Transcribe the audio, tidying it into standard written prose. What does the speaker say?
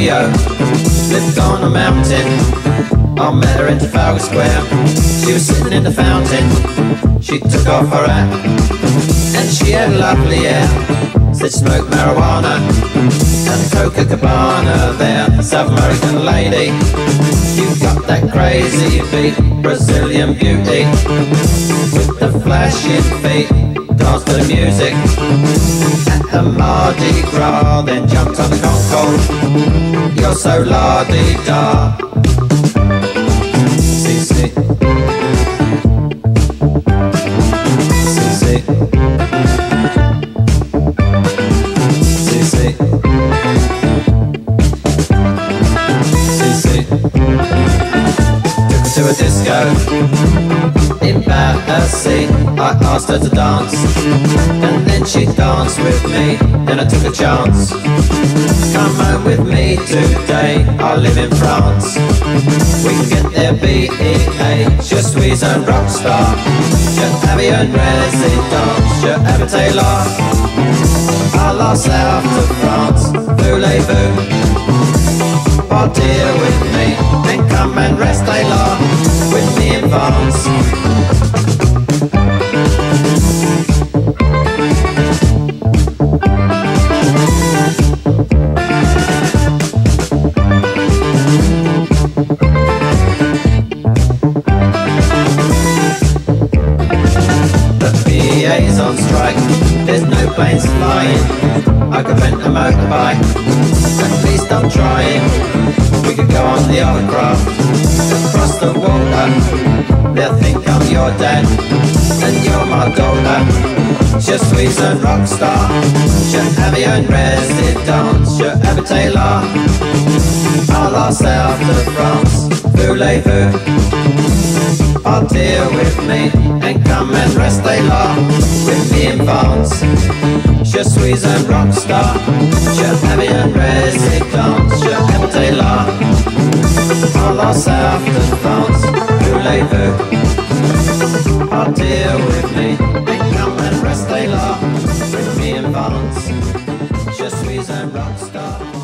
Rio, lived on a mountain. I met her in Trafalgar Square. She was sitting in the fountain. She took off her hat and she had lovely hair. Said smoke marijuana and Copacabana there. South American lady, you got that crazy beat, Brazilian beauty with the flashing feet. Dance to the music at the Mardi Gras, then jumped on the Concorde. You're so la-di-da. Si. To a disco in Battersea. I asked her to dance and then she danced with me. Then I took a chance. Come home with me today. I live in France. We can get there B-E-A. Je suis un rockstar. Je habille un résidence. Je habite là. À la south of France. Voulez-vous partir with me and come and rest a lot with me in France? The PA's on strike, there's no planes flying. I could rent a motorbike, at least I'm trying. We could go on the autograph across the water. They'll think I'm your dad and you're my daughter. Je suis un rockstar. Je habille un résidence. Je habite là. À la south of France. Voulez-vous partir with me and come and rester là with me in France? Je suis un rockstar. Je habille un résidence. Je habite là. À la south of France. Voulez-vous partir with me and come and rester là with me in France? Je suis un rockstar.